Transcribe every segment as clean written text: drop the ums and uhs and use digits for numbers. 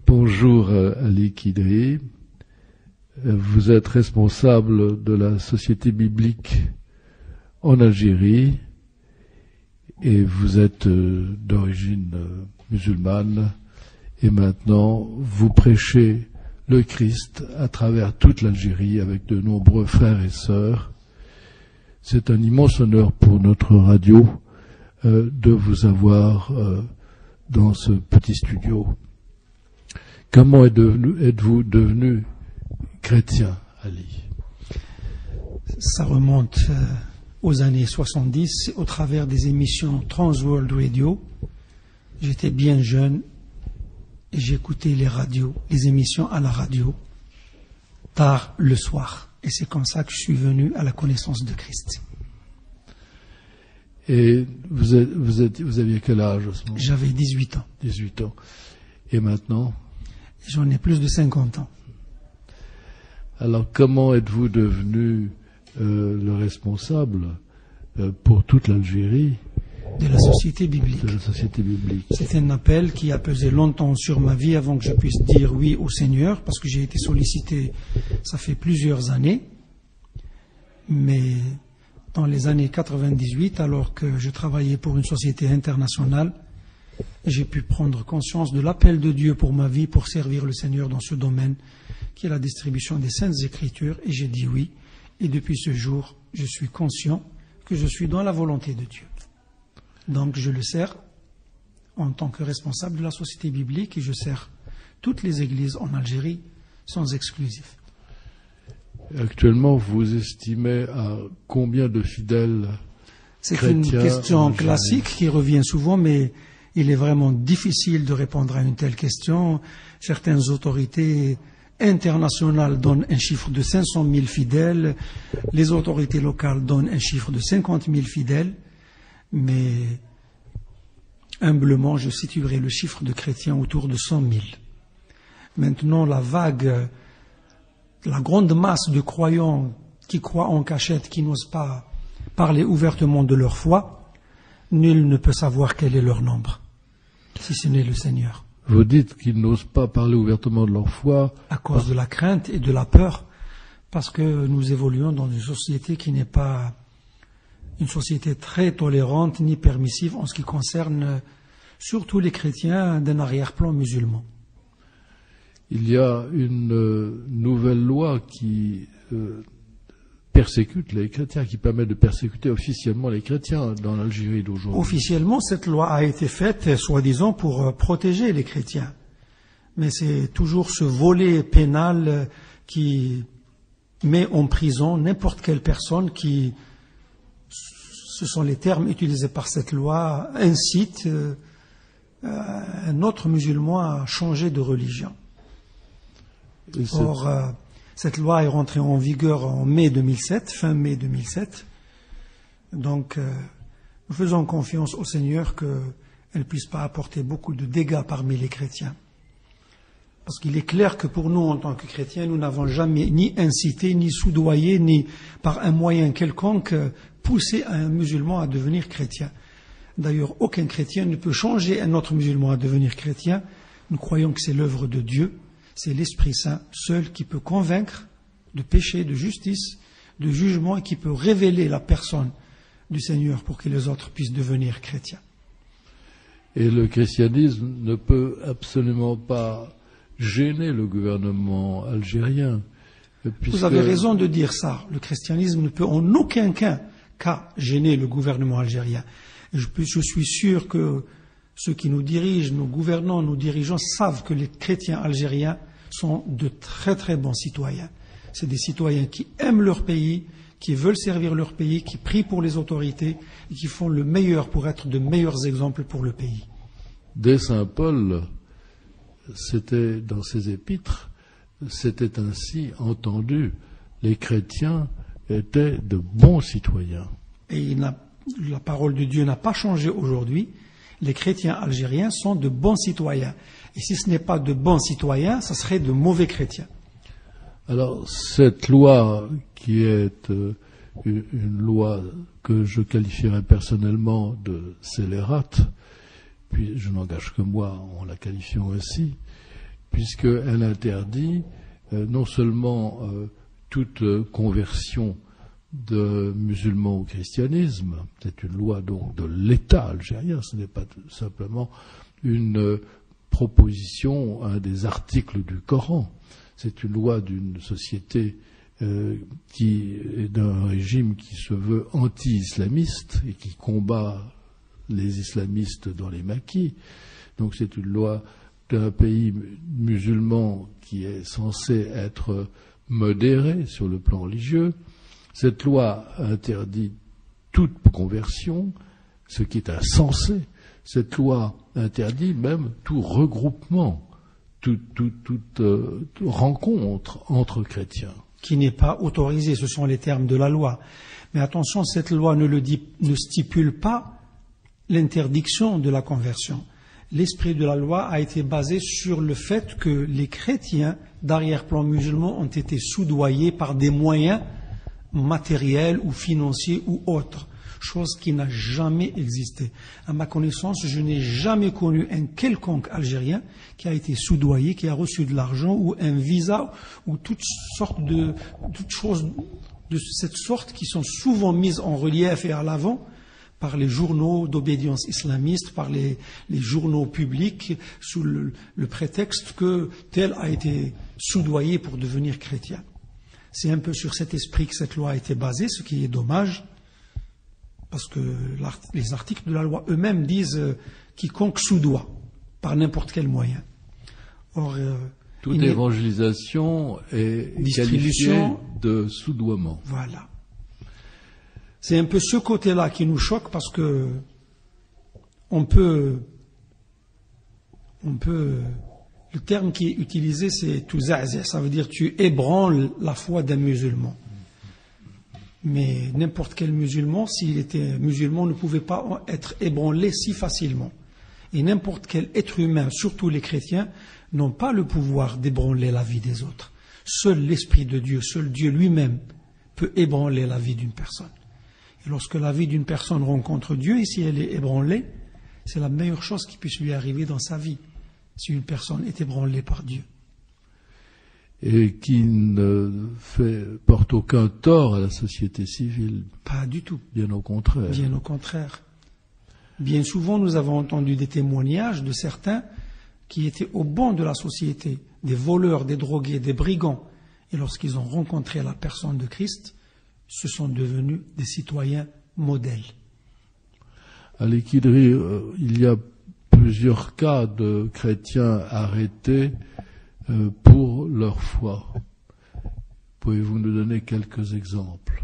Bonjour Ali Kidri, vous êtes responsable de la Société biblique en Algérie et vous êtes d'origine musulmane et maintenant vous prêchez le Christ à travers toute l'Algérie avec de nombreux frères et sœurs. C'est un immense honneur pour notre radio de vous avoir dans ce petit studio. Comment êtes-vous devenu chrétien, Ali? Ça remonte aux années 70, au travers des émissions Trans World Radio. J'étais bien jeune et j'écoutais les émissions à la radio, tard le soir. Et c'est comme ça que je suis venu à la connaissance de Christ. Et vous aviez quel âge à ce moment? J'avais 18 ans. 18 ans. Et maintenant? J'en ai plus de 50 ans. Alors, comment êtes-vous devenu le responsable pour toute l'Algérie de la Société biblique? De la Société biblique. C'est un appel qui a pesé longtemps sur ma vie avant que je puisse dire oui au Seigneur, parce que j'ai été sollicité, ça fait plusieurs années. Mais dans les années 98, alors que je travaillais pour une société internationale, j'ai pu prendre conscience de l'appel de Dieu pour ma vie, pour servir le Seigneur dans ce domaine, qui est la distribution des Saintes Écritures, et j'ai dit oui. Et depuis ce jour, je suis conscient que je suis dans la volonté de Dieu. Donc je le sers en tant que responsable de la Société biblique et je sers toutes les églises en Algérie sans exclusif. Actuellement, vous estimez à combien de fidèles C'est chrétiens? C'est une question classique qui revient souvent, mais il est vraiment difficile de répondre à une telle question. Certaines autorités internationales donnent un chiffre de 500 000 fidèles, les autorités locales donnent un chiffre de 50 000 fidèles, mais humblement, je situerai le chiffre de chrétiens autour de 100 000. Maintenant, la grande masse de croyants qui croient en cachette, qui n'osent pas parler ouvertement de leur foi, nul ne peut savoir quel est leur nombre, si ce n'est le Seigneur. Vous dites qu'ils n'osent pas parler ouvertement de leur foi à cause de la crainte et de la peur, parce que nous évoluons dans une société qui n'est pas une société très tolérante ni permissive en ce qui concerne surtout les chrétiens d'un arrière-plan musulman. Il y a une nouvelle loi qui persécute les chrétiens, qui permet de persécuter officiellement les chrétiens dans l'Algérie d'aujourd'hui. Officiellement, cette loi a été faite, soi-disant, pour protéger les chrétiens. Mais c'est toujours ce volet pénal qui met en prison n'importe quelle personne qui, ce sont les termes utilisés par cette loi, incite un autre musulman à changer de religion. Or, cette loi est rentrée en vigueur en mai 2007, fin mai 2007. Donc, nous faisons confiance au Seigneur qu'elle ne puisse pas apporter beaucoup de dégâts parmi les chrétiens. Parce qu'il est clair que pour nous, en tant que chrétiens, nous n'avons jamais ni incité, ni soudoyé, ni par un moyen quelconque poussé un musulman à devenir chrétien. D'ailleurs, aucun chrétien ne peut changer un autre musulman à devenir chrétien. Nous croyons que c'est l'œuvre de Dieu. C'est l'Esprit Saint seul qui peut convaincre de péché, de justice, de jugement et qui peut révéler la personne du Seigneur pour que les autres puissent devenir chrétiens. Et le christianisme ne peut absolument pas gêner le gouvernement algérien. Vous avez raison de dire ça. Le christianisme ne peut en aucun cas gêner le gouvernement algérien. Et je suis sûr que ceux qui nous dirigent, nos gouvernants, nos dirigeants savent que les chrétiens algériens sont de très très bons citoyens. C'est des citoyens qui aiment leur pays, qui veulent servir leur pays, qui prient pour les autorités et qui font le meilleur pour être de meilleurs exemples pour le pays. Dès saint Paul, c'était dans ses épîtres, c'était ainsi entendu. Les chrétiens étaient de bons citoyens. Et la parole de Dieu n'a pas changé aujourd'hui. Les chrétiens algériens sont de bons citoyens. Et si ce n'est pas de bons citoyens, ce serait de mauvais chrétiens. Alors, cette loi qui est une loi que je qualifierais personnellement de scélérate, puis je n'engage que moi en la qualifiant ainsi, puisqu'elle interdit non seulement toute conversion de musulmans au christianisme, c'est une loi donc de l'État algérien, ce n'est pas simplement une proposition, un des articles du Coran, c'est une loi d'une société qui est d'un régime qui se veut anti-islamiste et qui combat les islamistes dans les maquis. Donc c'est une loi d'un pays musulman qui est censé être modéré sur le plan religieux. Cette loi interdit toute conversion, ce qui est insensé. Cette loi interdit même tout regroupement, toute rencontre entre chrétiens. Qui n'est pas autorisé, ce sont les termes de la loi. Mais attention, cette loi ne stipule pas l'interdiction de la conversion. L'esprit de la loi a été basé sur le fait que les chrétiens d'arrière-plan musulman ont été soudoyés par des moyens matériels ou financiers ou autres, chose qui n'a jamais existé. À ma connaissance, je n'ai jamais connu un quelconque Algérien qui a été soudoyé, qui a reçu de l'argent ou un visa ou toutes choses de cette sorte qui sont souvent mises en relief et à l'avant par les journaux d'obédience islamiste, par les journaux publics, sous le prétexte que tel a été soudoyé pour devenir chrétien. C'est un peu sur cet esprit que cette loi a été basée, ce qui est dommage, parce que les articles de la loi eux-mêmes disent quiconque soudoie, par n'importe quel moyen. Or, toute évangélisation est qualifiée de soudoiement. Voilà. C'est un peu ce côté-là qui nous choque parce que on peut, le terme qui est utilisé c'est tuza'zi', ça veut dire tu ébranles la foi d'un musulman. Mais n'importe quel musulman, s'il était musulman, ne pouvait pas être ébranlé si facilement. Et n'importe quel être humain, surtout les chrétiens, n'ont pas le pouvoir d'ébranler la vie des autres. Seul l'Esprit de Dieu, seul Dieu lui-même peut ébranler la vie d'une personne. Et lorsque la vie d'une personne rencontre Dieu, et si elle est ébranlée, c'est la meilleure chose qui puisse lui arriver dans sa vie, si une personne est ébranlée par Dieu. Et qui ne porte aucun tort à la société civile. Pas du tout. Bien au contraire. Bien au contraire. Bien souvent, nous avons entendu des témoignages de certains qui étaient au banc de la société, des voleurs, des drogués, des brigands. Et lorsqu'ils ont rencontré la personne de Christ, se sont devenus des citoyens modèles. À l'Équidrie, il y a plusieurs cas de chrétiens arrêtés pour leur foi. Pouvez-vous nous donner quelques exemples?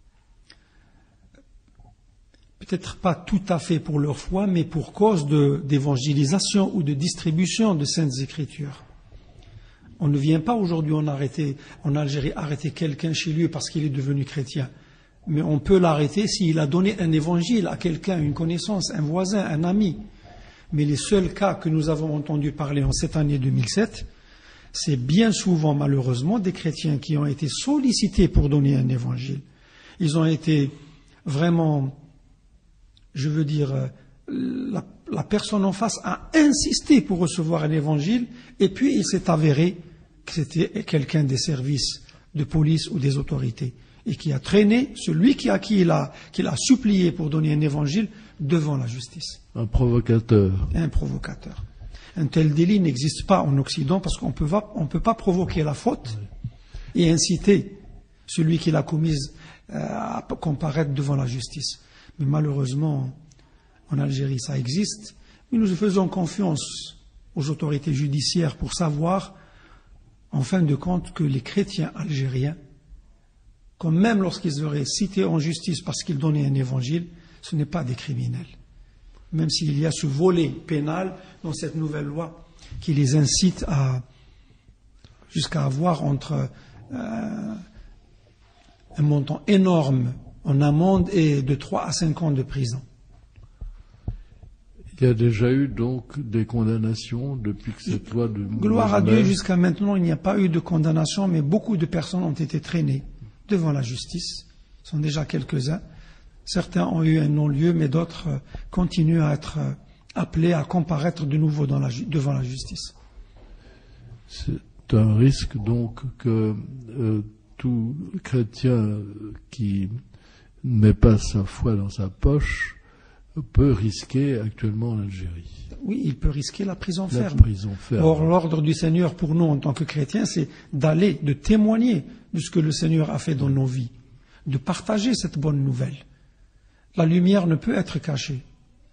Peut-être pas tout à fait pour leur foi, mais pour cause d'évangélisation ou de distribution de Saintes Écritures. On ne vient pas aujourd'hui en Algérie arrêter quelqu'un chez lui parce qu'il est devenu chrétien. Mais on peut l'arrêter s'il a donné un évangile à quelqu'un, une connaissance, un voisin, un ami. Mais les seuls cas que nous avons entendu parler en cette année 2007, c'est bien souvent malheureusement des chrétiens qui ont été sollicités pour donner un évangile. Ils ont été vraiment, je veux dire, la personne en face a insisté pour recevoir un évangile et puis il s'est avéré que c'était quelqu'un des services de police ou des autorités et qui a traîné celui qui l'a supplié pour donner un évangile devant la justice. Un provocateur. Un provocateur. Un tel délit n'existe pas en Occident parce qu'on ne peut pas provoquer la faute et inciter celui qui l'a commise à comparaître devant la justice. Mais malheureusement, en Algérie, ça existe. Mais nous faisons confiance aux autorités judiciaires pour savoir, en fin de compte, que les chrétiens algériens, quand même lorsqu'ils seraient cités en justice parce qu'ils donnaient un évangile, ce n'est pas des criminels. Même s'il y a ce volet pénal dans cette nouvelle loi qui les incite jusqu'à avoir entre un montant énorme en amende et de 3 à 5 ans de prison. Il y a déjà eu donc des condamnations depuis que cette loi de... Gloire à Dieu, jusqu'à maintenant, il n'y a pas eu de condamnation, mais beaucoup de personnes ont été traînées devant la justice. Ce sont déjà quelques-uns. Certains ont eu un non-lieu, mais d'autres continuent à être appelés à comparaître de nouveau devant la justice. C'est un risque donc que tout chrétien qui ne met pas sa foi dans sa poche peut risquer actuellement en Algérie. Oui, il peut risquer la prison ferme. Ferme. Or, l'ordre du Seigneur pour nous en tant que chrétiens, c'est d'aller, de témoigner de ce que le Seigneur a fait dans nos vies, de partager cette bonne nouvelle. La lumière ne peut être cachée.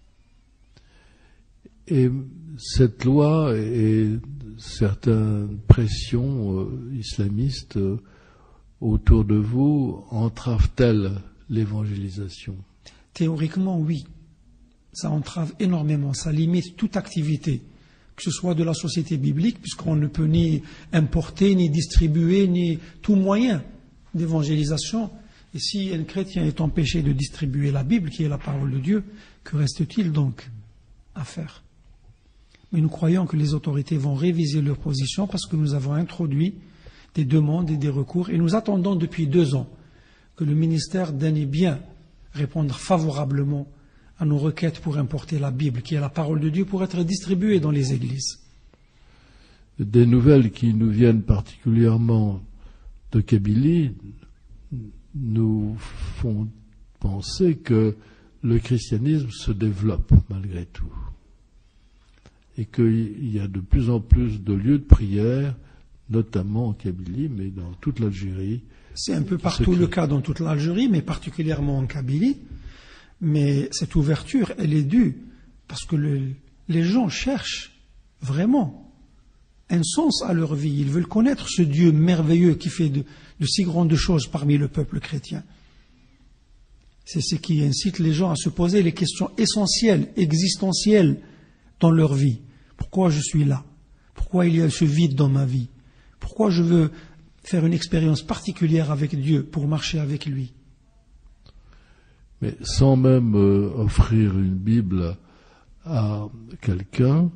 Et cette loi et certaines pressions islamistes autour de vous entravent-elles l'évangélisation? Théoriquement, oui. Ça entrave énormément, ça limite toute activité, que ce soit de la société biblique, puisqu'on ne peut ni importer, ni distribuer, ni tout moyen d'évangélisation. Et si un chrétien est empêché de distribuer la Bible, qui est la parole de Dieu, que reste-t-il donc à faire? Mais nous croyons que les autorités vont réviser leur position parce que nous avons introduit des demandes et des recours, et nous attendons depuis 2 ans que le ministère daigne bien répondre favorablement à nos requêtes pour importer la Bible, qui est la parole de Dieu, pour être distribuée dans les églises. Des nouvelles qui nous viennent particulièrement de Kabylie nous font penser que le christianisme se développe malgré tout et qu'il y a de plus en plus de lieux de prière, notamment en Kabylie, mais dans toute l'Algérie. C'est un peu partout le cas dans toute l'Algérie, mais particulièrement en Kabylie. Mais cette ouverture, elle est due parce que les gens cherchent vraiment un sens à leur vie. Ils veulent connaître ce Dieu merveilleux qui fait de si grandes choses parmi le peuple chrétien. C'est ce qui incite les gens à se poser les questions essentielles, existentielles dans leur vie. Pourquoi je suis là? Pourquoi il y a ce vide dans ma vie? Pourquoi je veux faire une expérience particulière avec Dieu pour marcher avec lui? Mais sans même offrir une Bible à quelqu'un,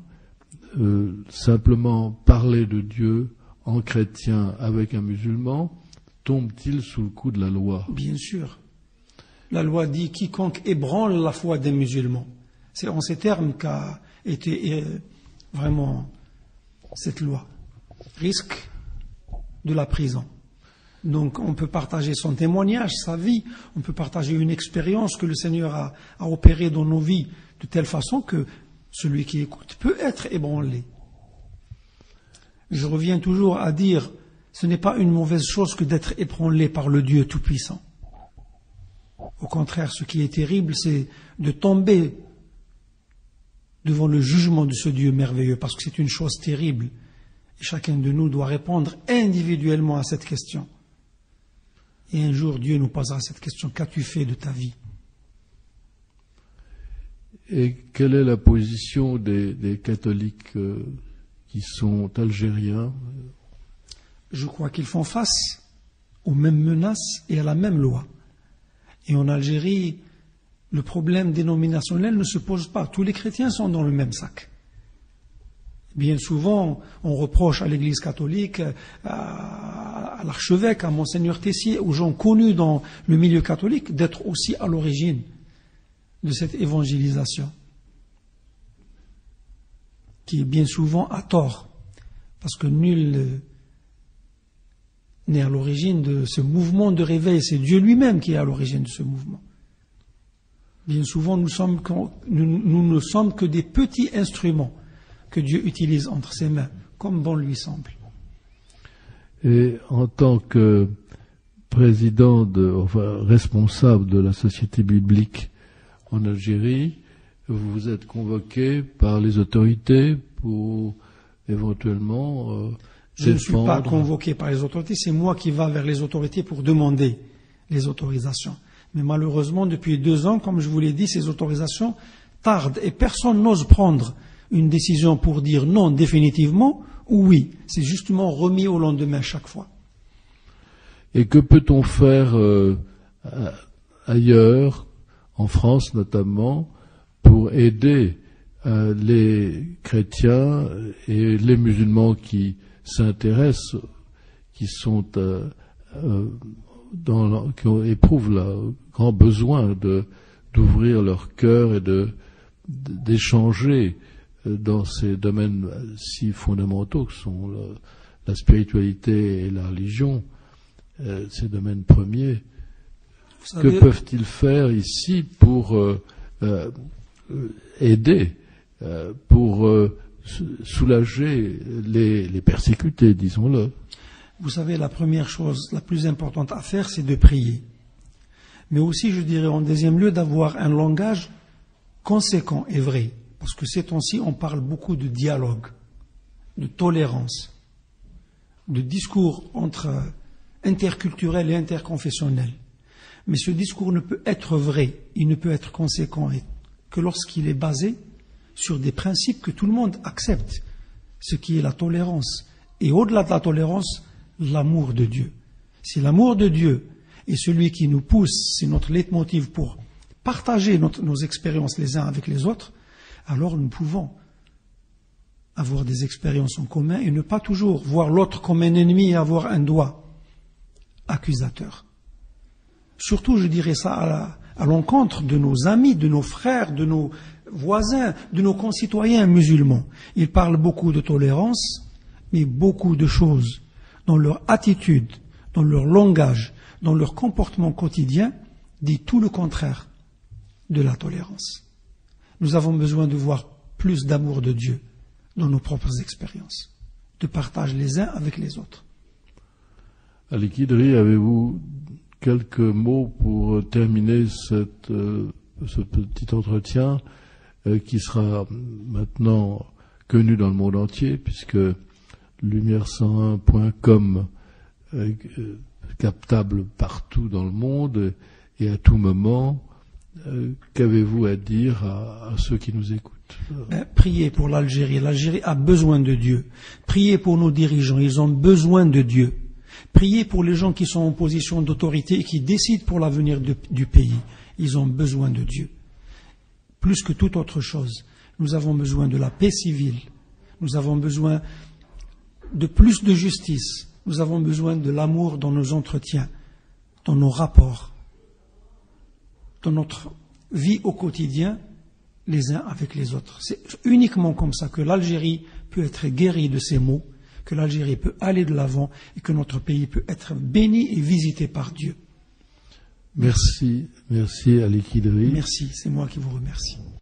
simplement parler de Dieu en chrétien avec un musulman, tombe-t-il sous le coup de la loi? Bien sûr. La loi dit quiconque ébranle la foi des musulmans. C'est en ces termes qu'a été vraiment cette loi. Risque de la prison. Donc on peut partager son témoignage, sa vie, on peut partager une expérience que le Seigneur a opérée dans nos vies, de telle façon que celui qui écoute peut être ébranlé. Je reviens toujours à dire, ce n'est pas une mauvaise chose que d'être ébranlé par le Dieu Tout-Puissant. Au contraire, ce qui est terrible, c'est de tomber devant le jugement de ce Dieu merveilleux, parce que c'est une chose terrible. Et chacun de nous doit répondre individuellement à cette question. Et un jour, Dieu nous posera cette question, qu'as-tu fait de ta vie? Et quelle est la position des catholiques qui sont algériens? Je crois qu'ils font face aux mêmes menaces et à la même loi. Et en Algérie, le problème dénominationnel ne se pose pas. Tous les chrétiens sont dans le même sac. Bien souvent, on reproche à l'Église catholique, à l'archevêque, à Monseigneur Tessier, aux gens connus dans le milieu catholique, d'être aussi à l'origine de cette évangélisation, qui est bien souvent à tort, parce que nul n'est à l'origine de ce mouvement de réveil, c'est Dieu lui-même qui est à l'origine de ce mouvement. Bien souvent, nous ne sommes que des petits instruments que Dieu utilise entre ses mains, comme bon lui semble. Et en tant que responsable de la société biblique en Algérie, vous êtes convoqué par les autorités pour éventuellement Je ne suis pas convoqué par les autorités, c'est moi qui vais vers les autorités pour demander les autorisations. Mais malheureusement, depuis 2 ans, comme je vous l'ai dit, ces autorisations tardent et personne n'ose prendre une décision pour dire non définitivement ou oui. C'est justement remis au lendemain chaque fois. Et que peut-on faire ailleurs, en France notamment, pour aider les chrétiens et les musulmans qui s'intéressent, qui éprouvent le grand besoin d'ouvrir leur cœur et d'échanger dans ces domaines si fondamentaux que sont la spiritualité et la religion, ces domaines premiers. Que peuvent-ils faire ici pour aider, pour soulager les persécutés, disons-le? Vous savez, la première chose, la plus importante à faire, c'est de prier. Mais aussi, je dirais, en deuxième lieu, d'avoir un langage conséquent et vrai. Parce que ces temps-ci, on parle beaucoup de dialogue, de tolérance, de discours entre interculturel et interconfessionnel. Mais ce discours ne peut être vrai, il ne peut être conséquent que lorsqu'il est basé sur des principes que tout le monde accepte, ce qui est la tolérance. Et au-delà de la tolérance, l'amour de Dieu. Si l'amour de Dieu est celui qui nous pousse, c'est notre leitmotiv pour partager nos expériences les uns avec les autres, alors nous pouvons avoir des expériences en commun et ne pas toujours voir l'autre comme un ennemi et avoir un doigt accusateur. Surtout, je dirais ça à l'encontre de nos amis, de nos frères, de nos voisins, de nos concitoyens musulmans. Ils parlent beaucoup de tolérance, mais beaucoup de choses dans leur attitude, dans leur langage, dans leur comportement quotidien, dit tout le contraire de la tolérance. Nous avons besoin de voir plus d'amour de Dieu dans nos propres expériences, de partage les uns avec les autres. Ali Kidri, avez-vous quelques mots pour terminer ce petit entretien qui sera maintenant connu dans le monde entier, puisque lumière101.com est captable partout dans le monde et à tout moment. Qu'avez-vous à dire à ceux qui nous écoutent? Priez pour l'Algérie. L'Algérie a besoin de Dieu. Priez pour nos dirigeants. Ils ont besoin de Dieu. Priez pour les gens qui sont en position d'autorité et qui décident pour l'avenir du pays. Ils ont besoin de Dieu. Plus que toute autre chose, nous avons besoin de la paix civile. Nous avons besoin de plus de justice. Nous avons besoin de l'amour dans nos entretiens, dans nos rapports, dans notre vie au quotidien, les uns avec les autres. C'est uniquement comme ça que l'Algérie peut être guérie de ces maux, que l'Algérie peut aller de l'avant et que notre pays peut être béni et visité par Dieu. Merci Ali Kidri. Merci, c'est moi qui vous remercie.